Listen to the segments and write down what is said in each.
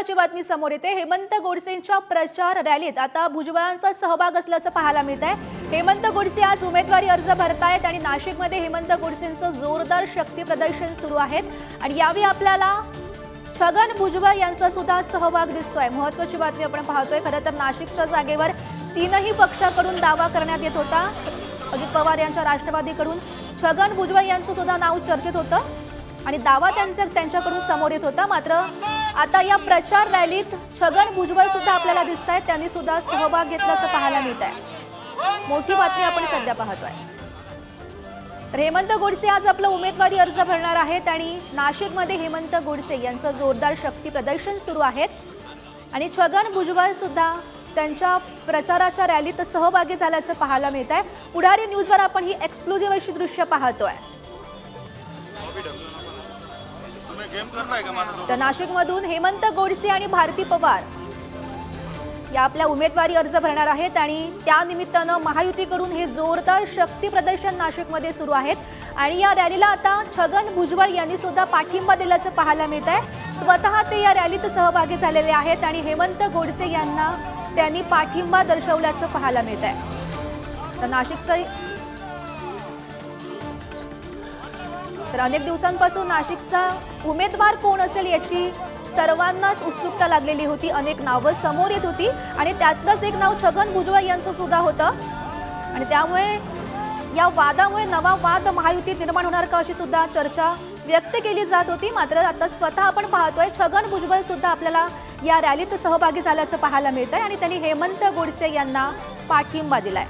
महत्त्वाची बातमी समोर येते। हेमंत गोडसेंच्या प्रचार रॅलीत आता भुजबळांचा सहभाग असल्याचं पाहायला मिळत आहे। हेमंत गोडसे आज उमेदवारी अर्ज भरतायत आणि नाशिकमध्ये हेमंत गोडसेंचं जोरदार शक्ती प्रदर्शन सुरू आहे आणि यावेळी आपल्याला छगन भुजबळ यांचा सुद्धा सहभाग दिसतोय। महत्त्वाची बातमी आपण पाहतोय। खरं तर नाशिकच्या जागेवर तीनही पक्षाकडून दावा करण्यात येत होता। अजित पवार यांच्या राष्ट्रवादीकडून छगन भुजबळ यांचं सुद्धा नाव चर्चेत होतं आणि दावा त्यांच्याकडून समोर येत होता। मात्र आता या प्रचार रॅलीत छगन भुजबळ सुद्धा आपल्याला दिसतायत, त्यांनी सुद्धा सहभाग घेतल्याचं पाहायला मिळत आहे। मोठी बातमी आपण सध्या पाहतोय। तर हेमंत गोडसे आज आपला उमेदवारी अर्ज भरणार आहेत आणि नाशिकमध्ये हेमंत गोडसे यांचं जोरदार शक्ती प्रदर्शन सुरू आहे आणि छगन भुजबळ सुद्धा त्यांच्या प्रचाराच्या रॅलीत सहभागी झाल्याचं पाहायला मिळत आहे। पुढारी न्यूजवर आपण ही एक्सक्लुझिव्ह अशी दृश्य पाहतोय। तर नाशिकमधून हेमंत गोडसे आणि भारती पवार या आपल्या उमेदवारी अर्ज भरणार आहेत आणि त्या निमित्तानं महायुतीकडून हे जोरदार शक्ती प्रदर्शन नाशिकमध्ये सुरू आहे आणि या रॅलीला आता छगन भुजबळ यांनी सुद्धा पाठिंबा दिल्याचं पाहायला मिळत आहे। स्वतः ते या रॅलीत सहभागी झालेले आहेत आणि हेमंत गोडसे यांना त्यांनी पाठिंबा दर्शवल्याचं पाहायला मिळत आहे। तर नाशिकचं तर अनेक दिवसांपासून नाशिकचा उमेदवार कोण असेल याची सर्वांनाच उत्सुकता लागलेली होती। अनेक नावं समोर येत होती आणि त्यातलंच एक नाव छगन भुजबळ यांचं सुद्धा होतं आणि त्यामुळे या वादामुळे नवा वाद महायुतीत निर्माण होणार का अशी सुद्धा चर्चा व्यक्त केली जात होती। मात्र आता स्वतः आपण पाहतोय छगन भुजबळ सुद्धा आपल्याला या रॅलीत सहभागी झाल्याचं पाहायला मिळतंय आणि त्यांनी हेमंत गोडसे यांना पाठिंबा दिलाय।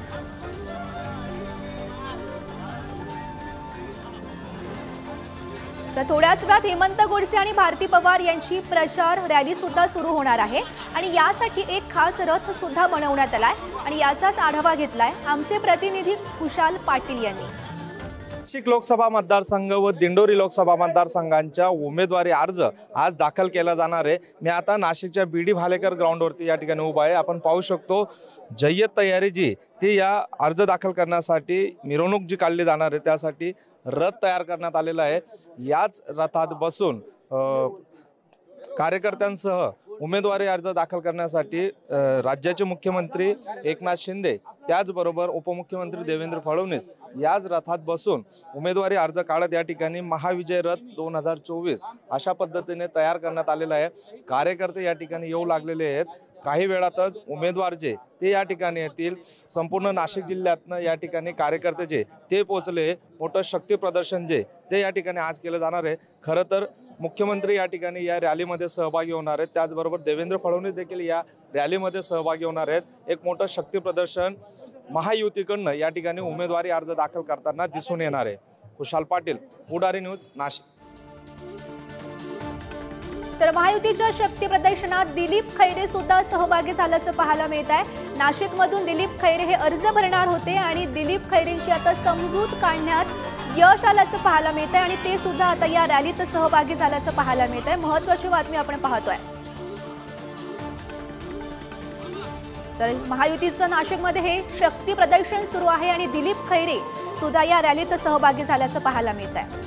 तर थोड्याच वेळात हेमंत गोडसे आणि भारती पवार यांची प्रचार रॅली सुद्धा सुरू होणार आहे आणि यासाठी एक खास रथ सुद्धा बनवण्यात आलाय आणि याचाच आढावा घेतलाय आमचे प्रतिनिधी खुशाल पाटील यांनी। नाशिक लोकसभा मतदारसंघ व दिंडोरी लोकसभा मतदारसंघांच्या उमेदवारी अर्ज आज दाखल केला जाणार आहे। मी आता नाशिकच्या बीडी भालेकर ग्राउंडवरती या ठिकाणी उभा आहे। आपण पाहू शकतो जय्यत तयारी जी ती या अर्ज दाखल करण्यासाठी मिरवणूक जी काढली जाणार आहे त्यासाठी रथ तयार करण्यात आलेला आहे। याच रथात बसून कार्यकर्त्यांसह उमेदवारी अर्ज दाखल करण्यासाठी राज्याचे मुख्यमंत्री एकनाथ शिंदे त्याचबरोबर उपमुख्यमंत्री देवेंद्र फडणवीस याच रथात बसून उमेदवारी अर्ज काढत या ठिकाणी महाविजय रथ 2024 अशा पद्धतीने तयार करण्यात आलेला आहे। कार्यकर्ते या ठिकाणी येऊ लागलेले आहेत। काही वेळातच उमेदवार जे ते या ठिकाणी येतील। संपूर्ण नाशिक जिल्ह्यातनं या ठिकाणी कार्यकर्ते जे ते पोहोचले। मोठं शक्ती प्रदर्शन जे ते या ठिकाणी आज केलं जाणार आहे। खरं तर मुख्यमंत्री या ठिकाणी या रॅलीमध्ये सहभागी होणार आहेत, त्याचबरोबर देवेंद्र फडणवीस देखील या रॅलीमध्ये सहभागी होणार आहेत। एक मोठं शक्ती प्रदर्शन महायुतीकडनं या ठिकाणी उमेदवारी अर्ज दाखल करताना दिसून येणार आहे। खुशाल पाटील, पुढारी न्यूज, नाशिक। तर महायुतीच्या शक्ती प्रदर्शनात दिलीप खैरे सुद्धा सहभागी झाल्याचं पाहायला मिळत आहे। नाशिकमधून दिलीप खैरे हे अर्ज भरणार होते आणि दिलीप खैरेंची आता समजूत काढण्यात यश आल्याचं पाहायला मिळत आहे आणि ते सुद्धा आता या रॅलीत सहभागी झाल्याचं पाहायला मिळत आहे। महत्त्वाची बातमी आपण पाहतोय। तर महायुतीचं नाशिकमध्ये हे शक्ती प्रदर्शन सुरू आहे आणि दिलीप खैरे सुद्धा या रॅलीत सहभागी झाल्याचं पाहायला मिळत आहे।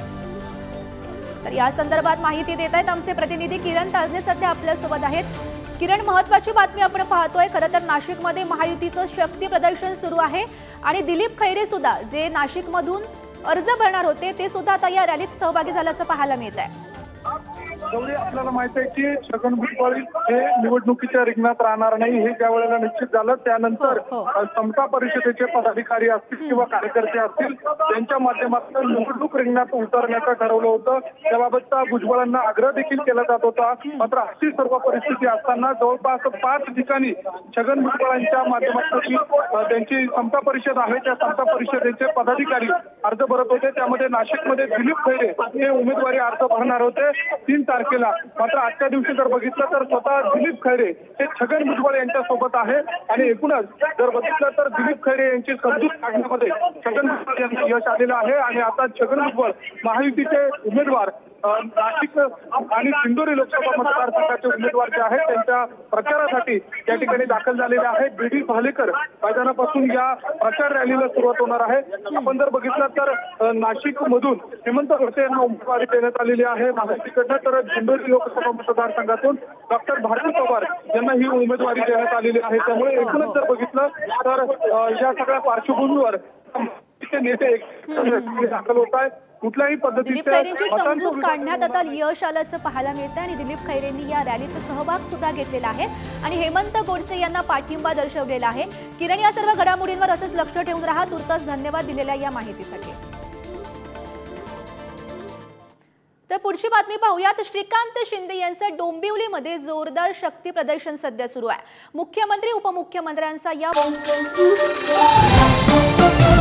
तर या संदर्भात माहिती देत आहेत आमचे प्रतिनिधी किरण ताजने, सध्या आपल्या सोबत आहेत। किरण, महत्त्वाची बातमी आपण पाहतोय। खरं तर नाशिकमध्ये महायुतीचं शक्ती प्रदर्शन सुरू आहे आणि दिलीप खैरे सुद्धा जे नाशिकमधून अर्ज भरणार होते ते सुद्धा आता या रॅलीत सहभागी झाल्याचं पाहायला मिळत आहे। गौरी, आपल्याला माहिती आहे की छगन भुजबळ हे निवडणुकीच्या रिंगणात राहणार नाही हे ज्या वेळेला निश्चित झालं त्यानंतर समता परिषदेचे पदाधिकारी असतील किंवा कार्यकर्ते असतील त्यांच्या माध्यमातून निवडणूक रिंगणात उतरण्याचं ठरवलं होतं। त्याबाबतचा भुजबळांना आग्रह देखील केला जात होता। मात्र अशी सर्व परिस्थिती असताना जवळपास 5 ठिकाणी छगन भुजबळांच्या माध्यमातून त्यांची समता परिषद आहे त्या समता परिषदेचे पदाधिकारी अर्ज भरत होते। त्यामध्ये नाशिकमध्ये दिलीप खैरे हे उमेदवारी अर्ज भरणार होते 3 तारखेला। मात्र आजच्या दिवशी जर बघितलं तर स्वतः दिलीप खैरे हे छगन भुजबळ यांच्या सोबत आहे आणि एकूणच जर बघितलं तर दिलीप खैरे यांची समजूत काढण्यामध्ये छगन भुजबळ यांना यश आलेलं आहे आणि आता छगन भुजबळ महायुतीचे उमेदवार नाशिक आणि सिंधुदुर्ग लोकसभा मतदारसंघाचे उमेदवार जे आहेत त्यांच्या प्रचारासाठी या ठिकाणी दाखल झालेले आहे. बीडी भालेकर मैदानापासून या प्रचार रॅलीला सुरुवात होणार आहे. आपण जर बघितलं तर नाशिक मधून हेमंत गोडसे यांना उमेदवारी देण्यात आलेली आहे महायुतीकडनं, तर सिंधुदुर्ग लोकसभा मतदारसंघातून डॉक्टर भारती पवार यांना ही उमेदवारी देण्यात आलेली आहे. त्यामुळे एकूणच जर बघितलं तर या सगळ्या पार्श्वभूमीवर नेते दाखल होत आहेत. कुठल्याही दिलीप खैरेंची समजूत काढण्यात आता यश आल्याचं पाहायला मिळतं आणि दिलीप खैरेंनी या रॅलीत सहभाग सुद्धा घेतलेला आहे आणि हेमंत गोडसे यांना पाठिंबा दर्शवलेला आहे. किरण, या सर्व घडामोडींवर असंच लक्ष ठेवून राहा. तुर्तास धन्यवाद दिलेल्या या माहितीसाठी. तर पुढची बातमी पाहूयात. श्रीकांत शिंदे यांचं डोंबिवलीमध्ये जोरदार शक्ती प्रदर्शन सध्या सुरू आहे. मुख्यमंत्री उपमुख्यमंत्र्यांचा या